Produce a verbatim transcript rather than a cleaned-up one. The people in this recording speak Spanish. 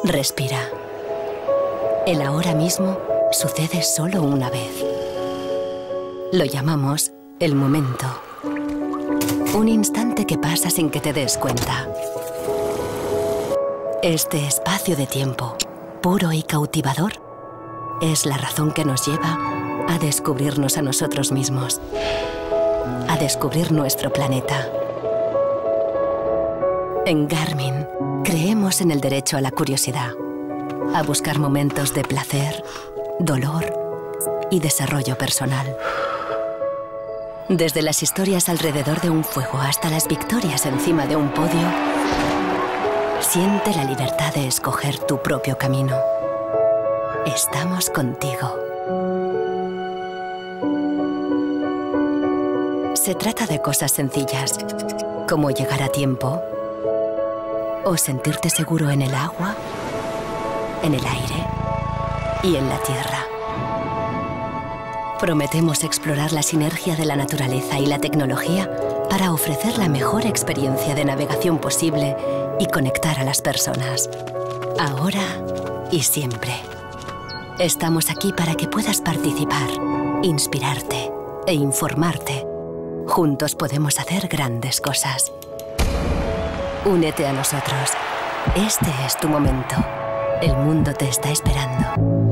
Respira. El ahora mismo sucede solo una vez. Lo llamamos el momento. Un instante que pasa sin que te des cuenta. Este espacio de tiempo, puro y cautivador, es la razón que nos lleva a descubrirnos a nosotros mismos, a descubrir nuestro planeta. En Garmin, creemos en el derecho a la curiosidad, a buscar momentos de placer, dolor y desarrollo personal. Desde las historias alrededor de un fuego hasta las victorias encima de un podio, siente la libertad de escoger tu propio camino. Estamos contigo. Se trata de cosas sencillas, como llegar a tiempo o sentirte seguro en el agua, en el aire y en la tierra. Prometemos explorar la sinergia de la naturaleza y la tecnología para ofrecer la mejor experiencia de navegación posible y conectar a las personas, ahora y siempre. Estamos aquí para que puedas participar, inspirarte e informarte. Juntos podemos hacer grandes cosas. Únete a nosotros. Este es tu momento. El mundo te está esperando.